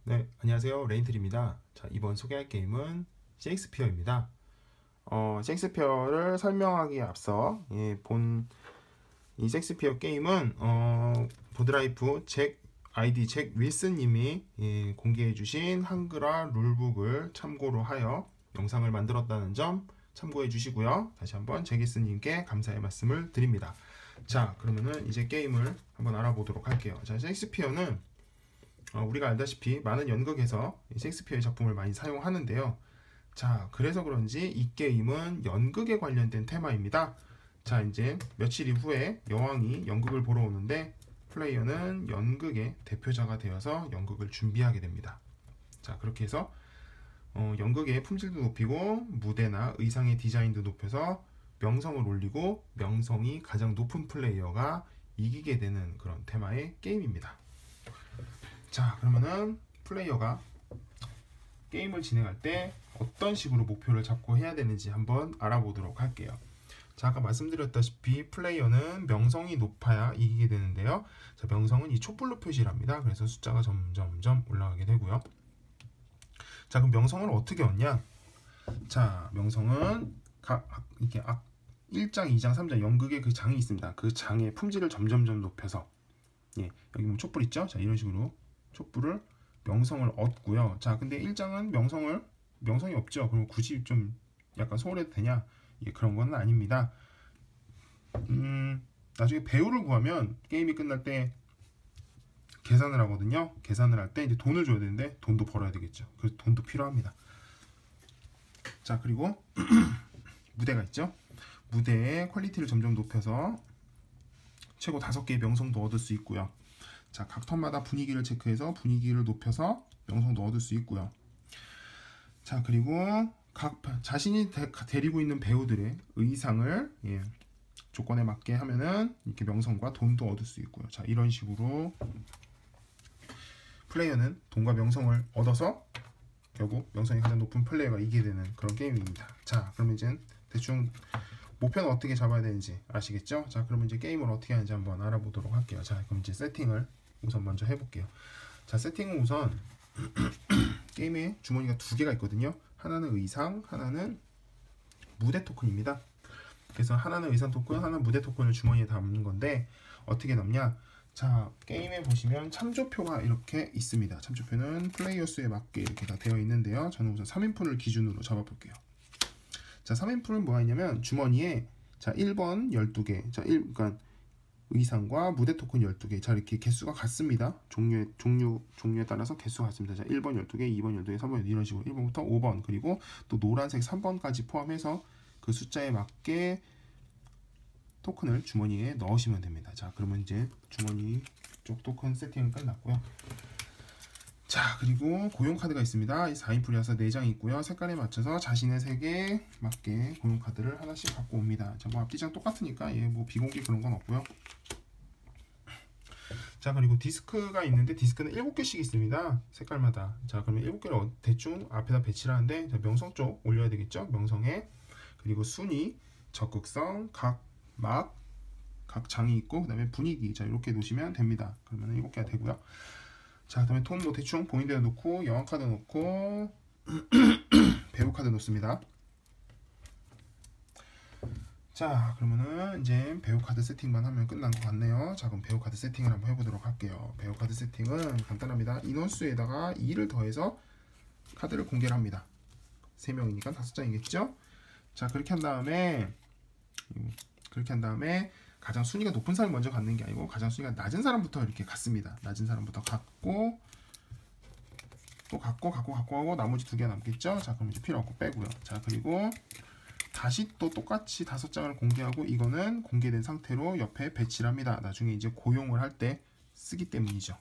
네, 안녕하세요. 레인트리입니다. 자, 이번 소개할 게임은 셰익스피어입니다. 셰익스피어를 설명하기에 앞서 이 셰익스피어 게임은 보드라이프 잭 윌슨님이 공개해주신 한글화 룰북을 참고로 하여 영상을 만들었다는 점 참고해 주시고요. 다시 한번 잭 윌슨님께 감사의 말씀을 드립니다. 자, 그러면은 이제 게임을 한번 알아보도록 할게요. 자, 셰익스피어는 우리가 알다시피 많은 연극에서 셰익스피어의 작품을 많이 사용하는데요. 자, 그래서 그런지 이 게임은 연극에 관련된 테마입니다. 자, 이제 며칠 이후에 여왕이 연극을 보러 오는데 플레이어는 연극의 대표자가 되어서 연극을 준비하게 됩니다. 자, 그렇게 해서 연극의 품질도 높이고 무대나 의상의 디자인도 높여서 명성을 올리고 명성이 가장 높은 플레이어가 이기게 되는 그런 테마의 게임입니다. 자, 그러면은 플레이어가 게임을 진행할 때 어떤 식으로 목표를 잡고 해야 되는지 한번 알아보도록 할게요. 자, 아까 말씀드렸다시피 플레이어는 명성이 높아야 이기게 되는데요. 자, 명성은 이 촛불로 표시를 합니다. 그래서 숫자가 점점점 올라가게 되고요. 자, 그럼 명성을 어떻게 얻냐? 자, 명성은 이렇게 1장, 2장, 3장 연극의 그 장이 있습니다. 그 장의 품질을 점점점 높여서 여기 뭐 촛불 있죠? 자, 이런 식으로 촛불을 명성을 얻고요. 자, 근데 1장은 명성이 없죠. 그럼 굳이 좀 약간 소홀해도 되냐? 그런 건 아닙니다. 나중에 배우를 구하면 게임이 끝날 때 계산을 하거든요. 계산을 할 때 이제 돈을 줘야 되는데 돈도 벌어야 되겠죠. 그래서 돈도 필요합니다. 자, 그리고 무대가 있죠. 무대의 퀄리티를 점점 높여서 최고 5개의 명성도 얻을 수 있고요. 자, 각 턴마다 분위기를 체크해서 분위기를 높여서 명성도 얻을 수 있고요. 자, 그리고 자신이 데리고 있는 배우들의 의상을 조건에 맞게 하면은 이렇게 명성과 돈도 얻을 수 있고요. 자, 이런 식으로 플레이어는 돈과 명성을 얻어서 결국 명성이 가장 높은 플레이어가 이기게 되는 그런 게임입니다. 자, 그러면 이제 대충 목표는 어떻게 잡아야 되는지 아시겠죠? 자, 그러면 이제 게임을 어떻게 하는지 한번 알아보도록 할게요. 자, 그럼 이제 세팅을 우선 먼저 해볼게요. 자, 세팅은 우선 게임에 주머니가 2개가 있거든요. 하나는 의상, 하나는 무대 토큰입니다. 그래서 하나는 의상 토큰, 하나는 무대 토큰을 주머니에 담는 건데 어떻게 담냐? 자, 게임에 보시면 참조표가 이렇게 있습니다. 참조표는 플레이어 수에 맞게 이렇게 다 되어 있는데요. 저는 우선 3인푼을 기준으로 잡아볼게요. 자, 3인푼은 뭐가 있냐면 주머니에 자, 1번 12개, 자, 그러니까 의상과 무대 토큰 12개. 자, 이렇게 개수가 같습니다. 종류에 따라서 개수가 같습니다. 자, 1번 12개, 2번 12개, 3번 12개 이런 식으로 1번부터 5번 그리고 또 노란색 3번까지 포함해서 그 숫자에 맞게 토큰을 주머니에 넣으시면 됩니다. 자, 그러면 이제 주머니 쪽 토큰 세팅은 끝났고요. 자, 그리고 고용 카드가 있습니다. 4인풀이라서 4장이 있고요. 색깔에 맞춰서 자신의 색에 맞게 고용 카드를 하나씩 갖고 옵니다. 자, 뭐 앞뒤장 똑같으니까 뭐 비공개 그런 건 없고요. 자, 그리고 디스크가 있는데 디스크는 7개씩 있습니다. 색깔마다. 자, 그러면 7개를 대충 앞에다 배치를 하는데 자, 명성 쪽 올려야 되겠죠? 명성에 그리고 순위, 적극성, 각 장이 있고 그 다음에 분위기. 자, 이렇게 놓으시면 됩니다. 그러면 7개가 되고요. 자, 그 다음에 톤도 대충 보이는 데다 놓고 영화 카드 놓고 배우 카드 놓습니다. 자, 그러면은 이제 배우 카드 세팅만 하면 끝난 것 같네요. 자, 그럼 배우 카드 세팅을 한번 해보도록 할게요. 배우 카드 세팅은 간단합니다. 인원수에다가 2를 더해서 카드를 공개를 합니다. 3명이니까 5장이겠죠? 자, 그렇게 한 다음에 가장 순위가 높은 사람이 먼저 갖는 게 아니고 가장 순위가 낮은 사람부터 이렇게 갖습니다. 낮은 사람부터 갖고 또 갖고 하고 나머지 2개 남겠죠? 자, 그럼 이제 필요 없고 빼고요. 자, 그리고 다시 또 똑같이 5장을 공개하고 이거는 공개된 상태로 옆에 배치를 합니다. 나중에 이제 고용을 할 때 쓰기 때문이죠.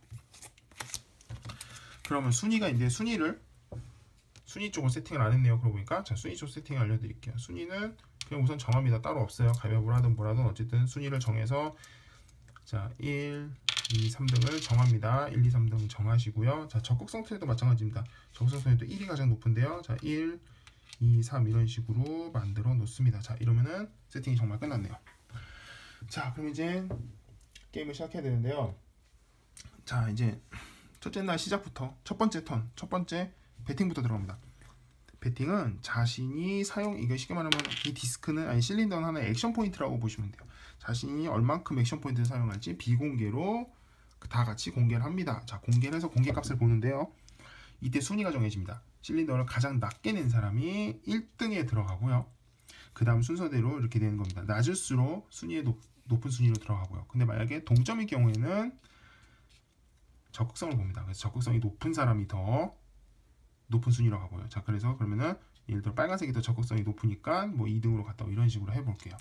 그러면 순위가 이제 순위 쪽을 세팅을 안 했네요. 그러고 보니까 자, 순위 쪽 세팅을 알려드릴게요. 순위는 그냥 우선 정합니다. 따로 없어요. 가위바위보를 하든 뭐라든 어쨌든 순위를 정해서 자, 1, 2, 3등을 정합니다. 1, 2, 3등 정하시고요. 자, 적극성 트레도 마찬가지입니다. 적극성 트레도 1이 가장 높은데요. 자, 1, 2, 3 이런 식으로 만들어 놓습니다. 자, 이러면은 세팅이 정말 끝났네요. 자, 그럼 이제 게임을 시작해야 되는데요. 자, 이제 첫째 날 시작부터 첫 번째 턴, 첫 번째 배팅부터 들어갑니다. 배팅은 자신이 이거 쉽게 말하면 이 디스크는 아니 실린더는 하나의 액션 포인트라고 보시면 돼요. 자신이 얼만큼 액션 포인트를 사용할지 비공개로 다 같이 공개를 합니다. 자, 공개를 해서 공개값을 보는데요. 이때 순위가 정해집니다. 실린더를 가장 낮게 낸 사람이 1등에 들어가고요. 그 다음 순서대로 이렇게 되는 겁니다. 낮을수록 순위에 높은 순위로 들어가고요. 근데 만약에 동점일 경우에는 적극성을 봅니다. 그래서 적극성이 높은 사람이 더 높은 순위로 가고요. 자, 그래서 그러면은 예를 들어 빨간색이 더 적극성이 높으니까 뭐 2등으로 갔다 이런 식으로 해볼게요.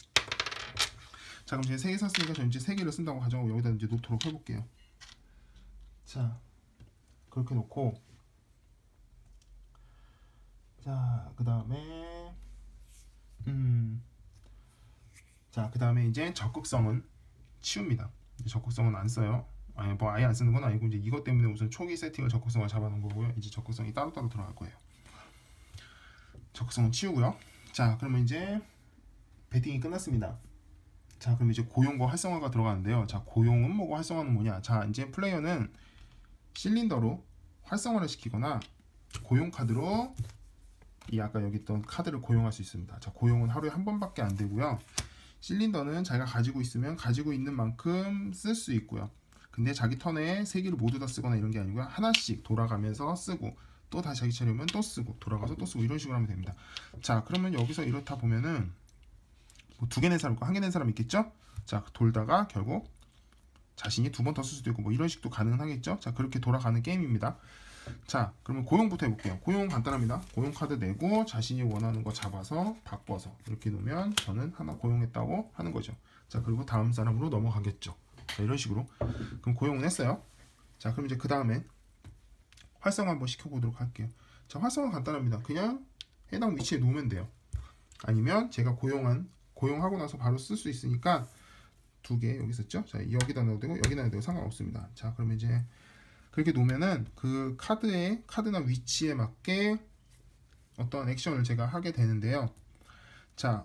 자, 그럼 제가 3개 샀으니까 저 이제 3개를 쓴다고 가정하고 여기다 이제 놓도록 해볼게요. 자, 그렇게 놓고 자, 그 다음에 자, 그 다음에 이제 적극성은 치웁니다. 적극성은 안 써요. 아니, 뭐 아예 안 쓰는 건 아니고 이제 이것 때문에 우선 초기 세팅을 적극성을 잡아놓은 거고요. 이제 적극성이 따로따로 들어갈 거예요. 적극성은 치우고요. 자, 그러면 이제 배팅이 끝났습니다. 자, 그럼 이제 고용과 활성화가 들어가는데요. 자, 고용은 뭐고 활성화는 뭐냐? 자, 이제 플레이어는 실린더로 활성화를 시키거나 고용 카드로 이 아까 여기 있던 카드를 고용할 수 있습니다. 자, 고용은 하루에 한 번밖에 안 되고요. 실린더는 자기가 가지고 있으면 가지고 있는 만큼 쓸 수 있고요. 근데 자기 턴에 3개를 모두 다 쓰거나 이런 게 아니고요. 하나씩 돌아가면서 쓰고 또 다시 자기 차례면 또 쓰고 돌아가서 또 쓰고 이런 식으로 하면 됩니다. 자, 그러면 여기서 이렇다 보면은 뭐 2개 낸 사람 있고 1개 낸 사람 있겠죠? 자, 돌다가 결국 자신이 2번 더 쓸 수도 있고 뭐 이런 식도 가능하겠죠? 자, 그렇게 돌아가는 게임입니다. 자, 그러면 고용부터 해볼게요. 고용 간단합니다. 고용 카드 내고 자신이 원하는 거 잡아서 바꿔서 이렇게 놓으면 저는 하나 고용했다고 하는 거죠. 자, 그리고 다음 사람으로 넘어가겠죠. 자, 이런 식으로. 그럼 고용은 했어요. 자, 그럼 이제 그 다음에 활성화 한번 시켜보도록 할게요. 자, 활성화 간단합니다. 그냥 해당 위치에 놓으면 돼요. 아니면 제가 고용하고 나서 바로 쓸 수 있으니까 2개 여기 있었죠? 자, 여기다 넣어도 되고 여기다 넣어도 되고 상관없습니다. 자, 그러면 이제 그렇게 놓으면은 그 카드나 위치에 맞게 어떤 액션을 제가 하게 되는데요. 자,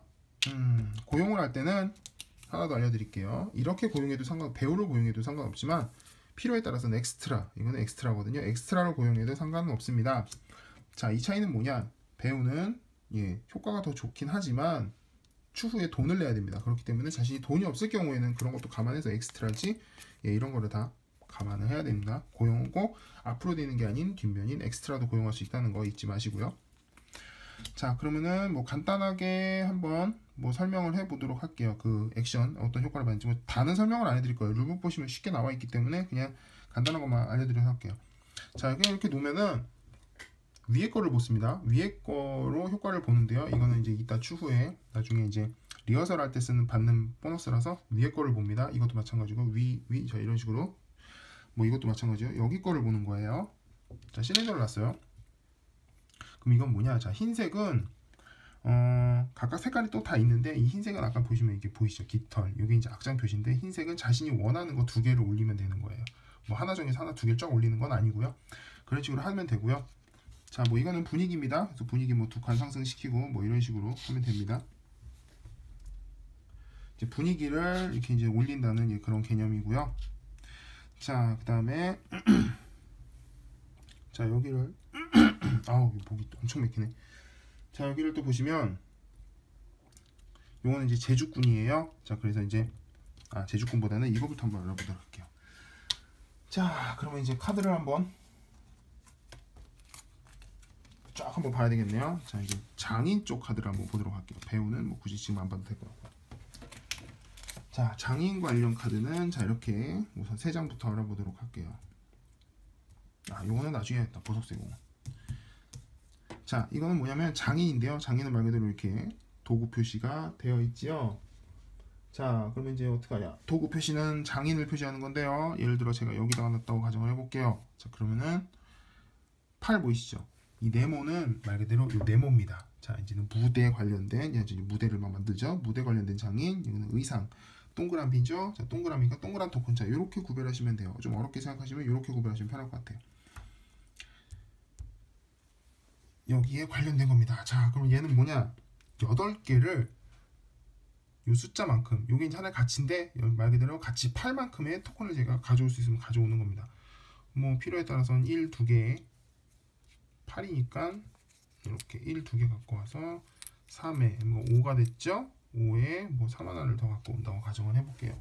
고용을 할 때는 하나 더 알려드릴게요. 이렇게 고용해도 배우를 고용해도 상관없지만 필요에 따라서는 이거는 엑스트라거든요. 엑스트라를 고용해도 상관은 없습니다. 자, 이 차이는 뭐냐? 배우는 효과가 더 좋긴 하지만 추후에 돈을 내야 됩니다. 그렇기 때문에 자신이 돈이 없을 경우에는 그런 것도 감안해서 엑스트라지 이런 거를 다 감안을 해야 됩니다. 고용고 앞으로 되는 게 아닌 뒷면인 엑스트라도 고용할 수 있다는 거 잊지 마시고요. 자, 그러면은 뭐 간단하게 한번 뭐 설명을 해보도록 할게요. 그 액션 어떤 효과를 받는지 뭐 다는 설명을 안 해드릴 거예요. 룰북 보시면 쉽게 나와 있기 때문에 그냥 간단한 것만 알려드려서 할게요. 자, 이렇게 놓으면은 위에 거를 보습니다. 위에 거로 효과를 보는데요. 이거는 이제 이따 추후에 나중에 이제 리허설 할 때 받는 보너스라서 위에 거를 봅니다. 이것도 마찬가지고 자, 이런 식으로 뭐 이것도 마찬가지요. 여기 거를 보는 거예요. 자, 실린더를 놨어요. 그럼 이건 뭐냐? 자, 흰색은 각각 색깔이 또 다 있는데 이 흰색은 아까 보시면 이게 보이시죠? 깃털. 이게 이제 악장 표시인데 흰색은 자신이 원하는 거 2개를 올리면 되는 거예요. 뭐 하나 정해서 하나 2개를 쫙 올리는 건 아니고요. 그런 식으로 하면 되고요. 자, 뭐 이거는 분위기입니다. 그래서 분위기 뭐 2칸 상승시키고 뭐 이런 식으로 하면 됩니다. 이제 분위기를 이렇게 이제 올린다는 그런 개념이고요. 자, 그 다음에 자, 여기를 아우, 목이 엄청 맥히네. 자, 여기를 또 보시면 요거는 이제 제주꾼이에요. 자, 그래서 이제 제주꾼보다는 이거부터 한번 알아보도록 할게요. 자, 그러면 이제 카드를 한번 쫙 한번 봐야 되겠네요. 자, 이제 장인 쪽 카드를 한번 보도록 할게요. 배우는 뭐 굳이 지금 안 봐도 될 것 같고. 자, 장인 관련 카드는 자, 이렇게 우선 3장부터 알아보도록 할게요. 요거는 나중에 했다. 보석세고. 자, 이거는 뭐냐면 장인인데요. 장인은 말 그대로 이렇게 도구 표시가 되어 있지요. 자, 그러면 이제 어떻게 하냐? 도구 표시는 장인을 표시하는 건데요. 예를 들어 제가 여기다가 놨다고 가정을 해볼게요. 자, 그러면은 팔 보이시죠? 이 네모는 말 그대로 이 네모입니다. 자, 이제는 무대 관련된 이제 무대를 만들죠. 무대 관련된 장인. 이거는 의상. 동그란 빈죠. 자, 동그라미가 동그란 토큰. 자, 이렇게 구별하시면 돼요. 좀 어렵게 생각하시면 이렇게 구별하시면 편할 것 같아요. 여기에 관련된 겁니다. 자, 그럼 얘는 뭐냐? 8개를 요 숫자만큼, 요게 이제 하나의 가치인데 말 그대로 가치 8만큼의 토큰을 제가 가져올 수 있으면 가져오는 겁니다. 뭐 필요에 따라서는 1, 2개 8이니까 이렇게 1, 2개 갖고 와서 3에 뭐 5가 됐죠? 5에 뭐 3 하나를 더 갖고 온다고 가정을 해볼게요.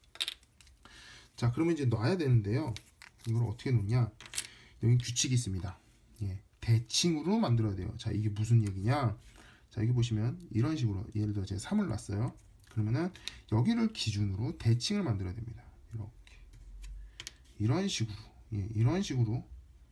자, 그러면 이제 놔야 되는데요. 이걸 어떻게 놓냐? 여기 규칙이 있습니다. 예, 대칭으로 만들어야 돼요. 자, 이게 무슨 얘기냐? 자, 여기 보시면 이런 식으로 예를 들어 제가 3을 놨어요. 그러면은 여기를 기준으로 대칭을 만들어야 됩니다. 이렇게 이런 식으로 이런 식으로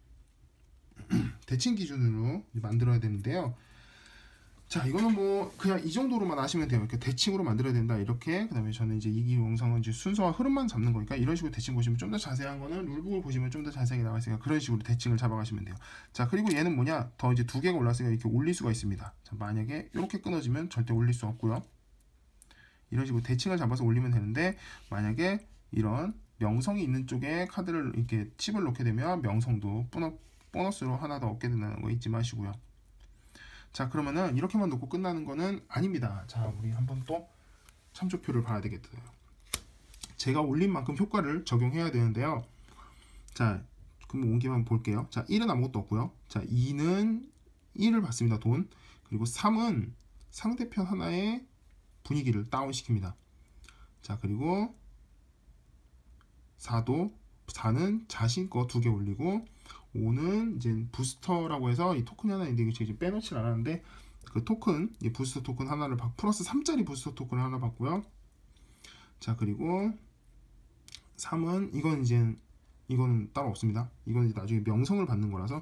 대칭 기준으로 만들어야 되는데요. 자, 이거는 뭐 그냥 이 정도로만 아시면 돼요. 이렇게 대칭으로 만들어야 된다. 이렇게. 그다음에 저는 이제 이 영상은 이제 순서와 흐름만 잡는 거니까 이런 식으로 대칭 보시면 좀 더 자세한 거는 룰북을 보시면 좀 더 자세하게 나와 있으니까 그런 식으로 대칭을 잡아가시면 돼요. 자, 그리고 얘는 뭐냐? 더 이제 2개가 올랐으니까 이렇게 올릴 수가 있습니다. 자, 만약에 이렇게 끊어지면 절대 올릴 수 없고요. 이런 식으로 대칭을 잡아서 올리면 되는데 만약에 이런 명성이 있는 쪽에 카드를 이렇게 칩을 놓게 되면 명성도 보너스로 하나 더 얻게 된다는 거 잊지 마시고요. 자, 그러면은 이렇게만 놓고 끝나는 거는 아닙니다. 자, 우리 한번 또 참조표를 봐야 되겠어요. 제가 올린 만큼 효과를 적용해야 되는데요. 자, 그럼 온 김에 한번 볼게요. 자, 1은 아무것도 없고요. 자, 2는 1을 받습니다. 돈. 그리고 3은 상대편 하나의 분위기를 다운시킵니다. 자, 그리고 4는 자신 거 2개 올리고 5는 이제 부스터라고 해서 이 토큰이 하나 있는데 이거 지금 빼놓진 않았는데 그 토큰, 이 부스터 토큰 하나를 플러스 3짜리 부스터 토큰을 하나 받고요. 자, 그리고 3은 이거는 따로 없습니다. 이건 이제 나중에 명성을 받는 거라서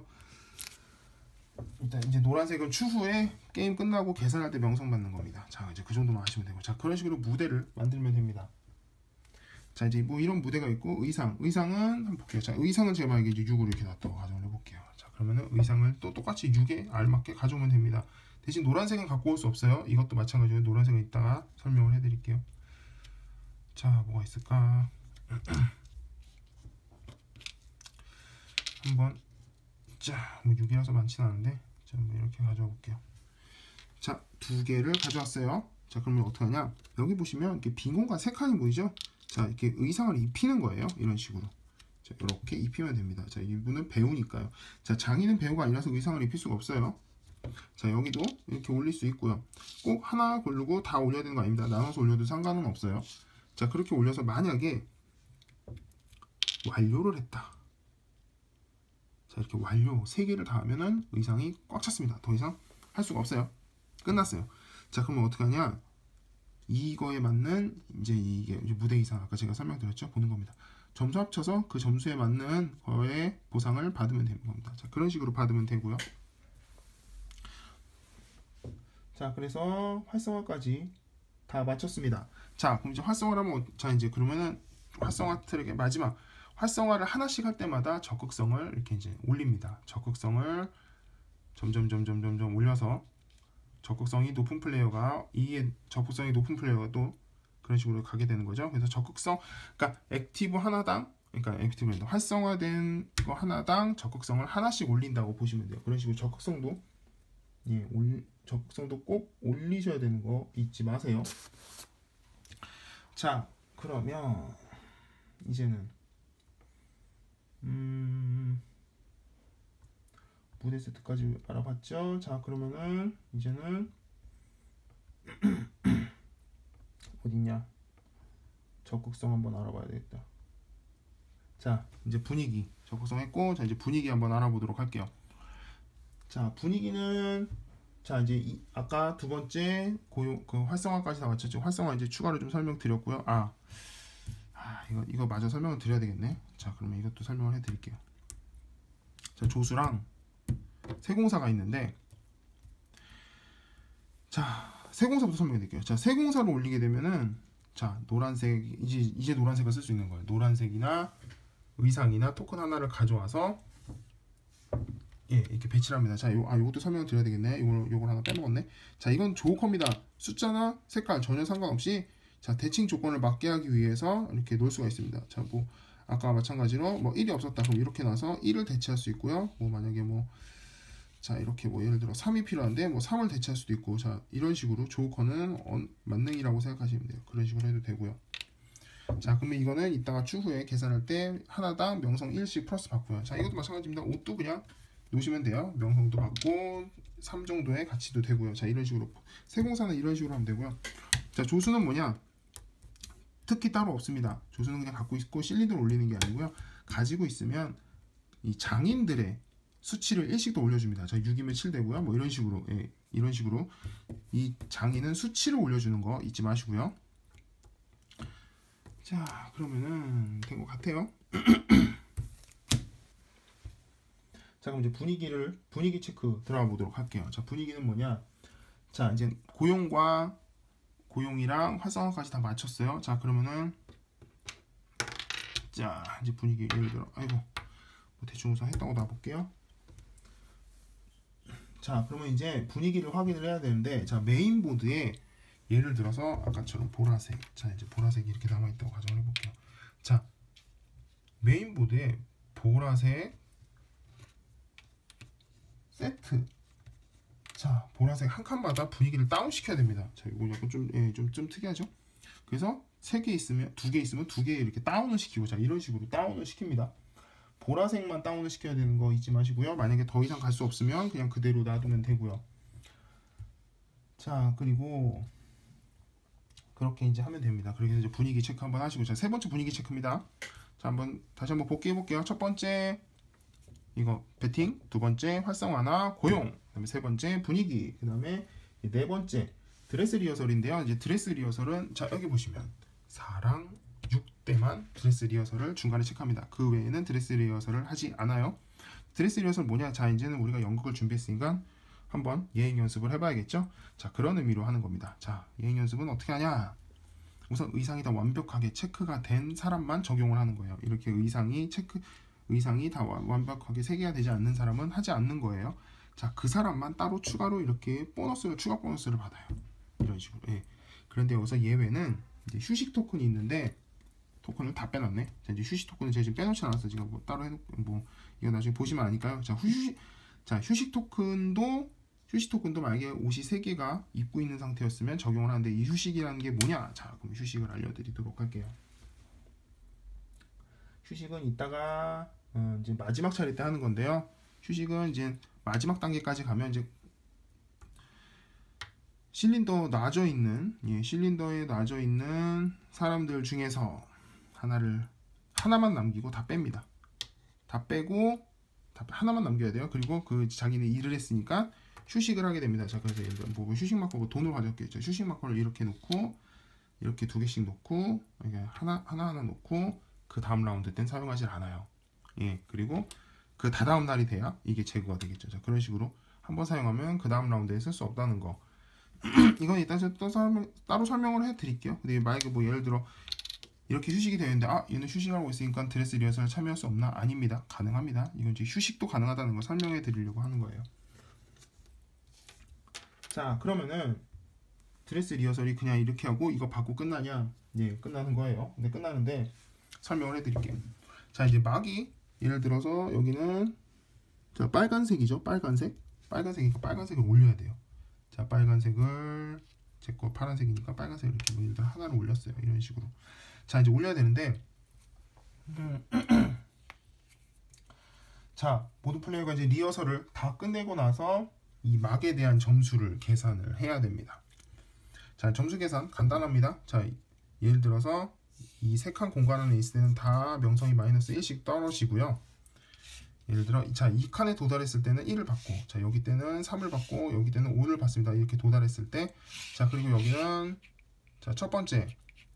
일단 이제 노란색은 추후에 게임 끝나고 계산할 때 명성 받는 겁니다. 자, 이제 그 정도만 하시면 되고, 자, 그런 식으로 무대를 만들면 됩니다. 자, 이제 뭐 이런 무대가 있고 의상은 한번 볼게요. 자, 의상은 제가 만약에 이제 6으로 이렇게 놨다고 가정을 해볼게요. 자, 그러면은 의상을 또 똑같이 6에 알맞게 가져오면 됩니다. 대신 노란색은 갖고 올 수 없어요. 이것도 마찬가지로 노란색은 이따가 설명을 해드릴게요. 자, 뭐가 있을까? 한번 자, 뭐 6이라서 많지는 않은데 자, 뭐 이렇게 가져와 볼게요. 자, 2개를 가져왔어요. 자, 그러면 어떻게 하냐? 여기 보시면 이렇게 빈 공간 3칸이 보이죠? 자, 이렇게 의상을 입히는 거예요. 이런 식으로. 자, 이렇게 입히면 됩니다. 자, 이분은 배우니까요. 자, 장인은 배우가 아니라서 의상을 입힐 수가 없어요. 자, 여기도 이렇게 올릴 수 있고요. 꼭 하나 고르고 다 올려야 되는 거 아닙니다. 나눠서 올려도 상관은 없어요. 자, 그렇게 올려서 만약에 완료를 했다. 자, 이렇게 완료 3개를 다 하면은 의상이 꽉 찼습니다. 더 이상 할 수가 없어요. 끝났어요. 자, 그러면 어떻게 하냐? 이거에 맞는 이제 이게 무대 의상 아까 제가 설명드렸죠? 보는 겁니다. 점수 합쳐서 그 점수에 맞는 거에 보상을 받으면 되는 겁니다. 자, 그런 식으로 받으면 되고요. 자, 그래서 활성화까지 다 마쳤습니다. 자, 그럼 이제 활성화를 하면 자, 이제 그러면은 활성화 트랙의 마지막 활성화를 하나씩 할 때마다 적극성을 이렇게 이제 올립니다. 적극성을 점점 올려서 적극성이 높은 플레이어가 이게 적극성이 높은 플레이어도 그런 식으로 가게 되는 거죠. 그래서 적극성, 그러니까 액티브 하나당, 그러니까 액티브 활성화된 거 하나당 적극성을 하나씩 올린다고 보시면 돼요. 그런 식으로 적극성도 적극성도 꼭 올리셔야 되는 거 잊지 마세요. 자, 그러면 이제는 무대 세트까지 알아봤죠? 자, 그러면은 이제는 어딨냐? 적극성 한번 알아봐야 되겠다. 자, 이제 분위기 적극성 했고, 자, 이제 분위기 한번 알아보도록 할게요. 자, 분위기는 자, 이제 아까 두 번째 그 활성화까지 다 마쳤죠. 활성화 이제 추가로 좀 설명드렸고요. 이거 마저 설명을 드려야 되겠네. 자, 그러면 이것도 설명을 해드릴게요. 자, 조수랑 세공사가 있는데, 자, 세공사부터 설명해드릴게요. 자, 세공사를 올리게 되면은 자, 노란색 이제 노란색을 쓸 수 있는 거예요. 노란색이나 의상이나 토큰 하나를 가져와서 이렇게 배치를 합니다. 자, 요것도 설명을 드려야 되겠네. 요걸 하나 빼먹었네. 자, 이건 조커입니다. 숫자나 색깔 전혀 상관없이 자, 대칭 조건을 맞게 하기 위해서 이렇게 놓을 수가 있습니다. 자, 뭐 아까 마찬가지로 뭐 1이 없었다 그럼 이렇게 놔서 1을 대체할 수 있고요. 뭐 만약에 자, 이렇게 예를 들어 3이 필요한데 3을 대체할 수도 있고, 자, 이런 식으로 조커는 만능이라고 생각하시면 돼요. 그런 식으로 해도 되고요. 자, 그러면 이거는 이따가 추후에 계산할 때 하나당 명성 1씩 플러스 받고요. 자, 이것도 마찬가지입니다. 옷도 그냥 놓으시면 돼요. 명성도 받고 3 정도의 가치도 되고요. 자, 이런 식으로 세공사는 이런 식으로 하면 되고요. 자, 조수는 뭐냐? 특히 따로 없습니다. 조수는 그냥 갖고 있고 실린더를 올리는 게 아니고요. 가지고 있으면 이 장인들의 수치를 1씩 더 올려줍니다. 자, 6이면 7 되고요. 뭐 이런 식으로, 예, 이런 식으로 이 장인은 수치를 올려주는 거 잊지 마시고요. 자, 그러면은 된 것 같아요. 자, 그럼 이제 분위기 체크 들어가 보도록 할게요. 자, 분위기는 뭐냐? 자, 이제 고용이랑 활성화까지 다 맞췄어요. 자, 그러면은 자, 이제 분위기 예를 들어, 아이고, 뭐 대충 우선 했다고 놔볼게요. 자, 그러면 이제 분위기를 확인을 해야 되는데, 자, 메인보드에 예를 들어서 아까처럼 보라색, 자, 이제 보라색이 이렇게 남아있다고 가정을 해볼게요. 자, 메인보드에 보라색 세트. 자, 보라색 한 칸마다 분위기를 다운 시켜야 됩니다. 자, 이거 약간 좀 특이하죠? 그래서 3개 있으면 2개 있으면 2개 이렇게 다운을 시키고, 자, 이런 식으로 다운을 시킵니다. 보라색만 다운을 시켜야 되는 거 잊지 마시고요. 만약에 더 이상 갈 수 없으면 그냥 그대로 놔두면 되고요. 자, 그리고 그렇게 이제 하면 됩니다. 그렇게 이제 분위기 체크 한번 하시고, 자, 세 번째 분위기 체크입니다. 자, 다시 한번 복귀해 볼게요. 첫 번째 이거 배팅, 두 번째 활성화나 고용, 그다음에 세 번째 분위기, 그다음에 네 번째 드레스 리허설인데요. 이제 드레스 리허설은 자, 여기 보시면 4랑 6대만 드레스 리허설을 중간에 체크합니다. 그 외에는 드레스 리허설을 하지 않아요. 드레스 리허설 뭐냐? 자, 이제는 우리가 연극을 준비했으니까 한번 예행 연습을 해봐야겠죠? 자, 그런 의미로 하는 겁니다. 자, 예행 연습은 어떻게 하냐? 우선 의상이 다 완벽하게 체크가 된 사람만 적용을 하는 거예요. 이렇게 의상이 다 완벽하게 세개가 되지 않는 사람은 하지 않는 거예요. 자, 그 사람만 따로 추가로 이렇게 추가 보너스를 받아요. 이런 식으로. 예. 그런데 여기서 예외는 이제 휴식 토큰이 있는데, 토큰을 다 빼놨네. 자, 이제 휴식 토큰은 제가 지금 빼놓지 않았어요. 제가 뭐 따로 해놓고, 뭐 이거 나중에 보시면 아니까요. 자, 휴식 토큰도 만약에 옷이 3개가 입고 있는 상태였으면 적용을 하는데, 이 휴식이라는 게 뭐냐? 자, 그럼 휴식을 알려드리도록 할게요. 휴식은 이따가 이제 마지막 차례 때 하는 건데요. 휴식은 이제 마지막 단계까지 가면 이제 실린더에 놔져 있는 사람들 중에서 하나만 남기고 다 뺍니다. 다 빼고 하나만 남겨야 돼요. 그리고 그 자기는 일을 했으니까 휴식을 하게 됩니다. 자, 그래서 예를 들어 뭐 휴식 마커 돈으로 가져올게요. 휴식 마커를 이렇게 놓고, 이렇게 2개씩 놓고, 하나 놓고, 그 다음 라운드 땐 사용하지 않아요. 예, 그리고 그 다다음 날이 돼야 이게 제거가 되겠죠. 자, 그런 식으로 한번 사용하면 그 다음 라운드에 쓸 수 없다는 거. 이건 이따 따로 설명을 해드릴게요. 근데 만약에 뭐 예를 들어 이렇게 휴식이 되는데, 얘는 휴식하고 있으니까 드레스 리허설에 참여할 수 없나? 아닙니다. 가능합니다. 이건 이제 휴식도 가능하다는 걸 설명해 드리려고 하는 거예요. 자, 그러면은 드레스 리허설이 그냥 이렇게 하고 이거 받고 끝나냐? 예, 끝나는 거예요. 근데 끝나는데 설명을 해드릴게요. 자, 이제 막이 예를 들어서 여기는 자, 빨간색이죠. 빨간색이니까 빨간색을 올려야 돼요. 자, 빨간색을 제 거 파란색이니까 빨간색을 이렇게 뭐 예를 들어 하나를 올렸어요. 이런 식으로. 자, 이제 올려야 되는데 자, 모든 플레이어가 이제 리허설을 다 끝내고 나서 이 막에 대한 점수를 계산을 해야 됩니다. 자, 점수 계산 간단합니다. 자, 예를 들어서 이 3칸 공간 안에 있을 때는 다 명성이 마이너스 1씩 떨어지고요. 예를 들어 자, 이 칸에 도달했을 때는 1을 받고, 자, 여기 때는 3을 받고, 여기 때는 5를 받습니다. 이렇게 도달했을 때, 자, 그리고 여기는 자, 첫 번째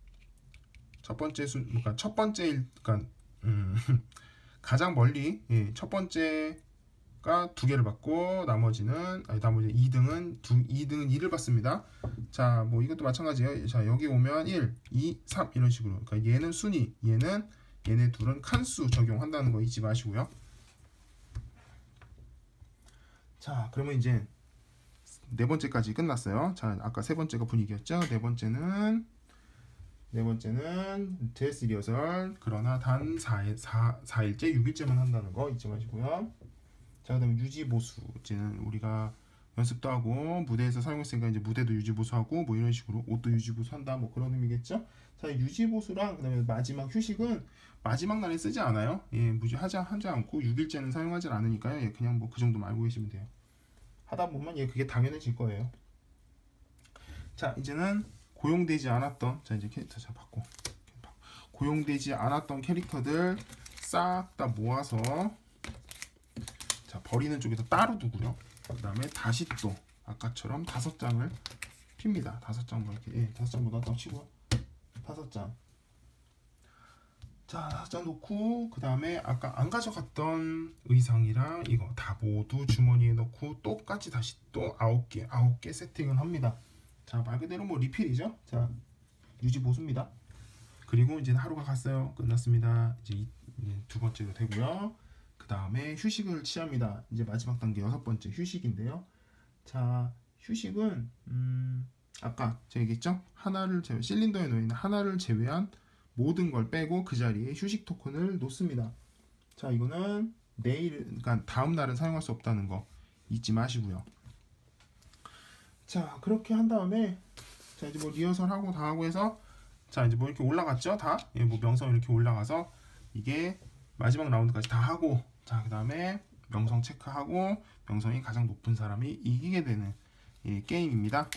가장 멀리, 예, 첫 번째가 2개를 받고 나머지 2등은 2를 받습니다. 자, 뭐 이것도 마찬가지예요. 자, 여기 오면 1, 2, 3 이런 식으로. 그러니까 얘는 순위, 얘네 둘은 칸수 적용한다는 거 잊지 마시고요. 자, 그러면 이제 네 번째까지 끝났어요. 자, 아까 세 번째가 분위기였죠. 네 번째는 드레스 리허설, 그러나 단 4일째 6일째만 한다는 거 잊지 마시고요. 자, 그 다음에 유지 보수. 이제는 우리가 연습도 하고 무대에서 사용했으니까 이제 무대도 유지보수하고 뭐 이런 식으로 옷도 유지보수한다 뭐 그런 의미겠죠. 자, 유지보수랑 그다음에 마지막 휴식은 마지막 날에 쓰지 않아요. 예, 하지 않고 6일째는 사용하지 않으니까요. 예, 그냥 뭐 그 정도만 알고 계시면 돼요. 하다 보면 예, 그게 당연해질 거예요. 자, 이제는 고용되지 않았던, 자, 이제 캐릭터 자 바꿔. 고용되지 않았던 캐릭터들 싹 다 모아서, 자, 버리는 쪽에서 따로 두고요. 그 다음에 다시 또 아까처럼 5장을 핍니다. 5장 뭐 이렇게, 예, 5장보다 더 치고 5장. 자, 5장 놓고 그 다음에 아까 안 가져갔던 의상이랑 이거 다 모두 주머니에 넣고 똑같이 다시 또 9개 세팅을 합니다. 자, 말 그대로 뭐 리필이죠. 자, 유지 보수입니다. 그리고 이제 하루가 갔어요. 끝났습니다. 이제 두 번째로 되고요. 그 다음에 휴식을 취합니다. 이제 마지막 단계 6번째 휴식인데요. 자, 휴식은 아까 제가 얘기했죠? 하나를 실린더에 놓여있는 하나를 제외한 모든 걸 빼고 그 자리에 휴식 토큰을 놓습니다. 자, 이거는 내일, 그러니까 다음 날은 사용할 수 없다는 거 잊지 마시고요. 자, 그렇게 한 다음에 자, 이제 뭐 리허설하고 다 하고 해서 자, 이제 뭐 이렇게 올라갔죠? 다? 예, 뭐 명성 이렇게 올라가서 이게 마지막 라운드까지 다 하고 자, 그 다음에 명성 체크하고 명성이 가장 높은 사람이 이기게 되는 예, 게임입니다.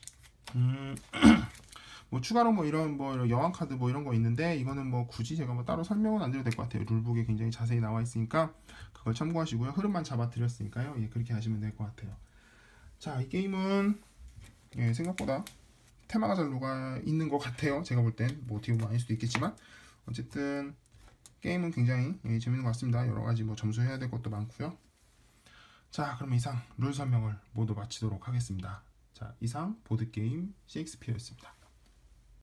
뭐 추가로 뭐 이런 뭐 여왕 카드 뭐 이런 거 있는데 이거는 뭐 굳이 제가 뭐 따로 설명은 안 드려도 될 것 같아요. 룰북에 굉장히 자세히 나와 있으니까 그걸 참고하시고요. 흐름만 잡아 드렸으니까요. 예, 그렇게 하시면 될 것 같아요. 자, 이 게임은 예, 생각보다 테마가 잘 녹아 있는 것 같아요. 제가 볼 땐 뭐 어떻게 보면 아닐 수도 있겠지만 어쨌든 게임은 굉장히 예, 재밌는 것 같습니다. 여러 가지 뭐 점수해야 될 것도 많고요. 자, 그럼 이상 룰 설명을 모두 마치도록 하겠습니다. 자, 이상 보드게임 셰익스피어였습니다.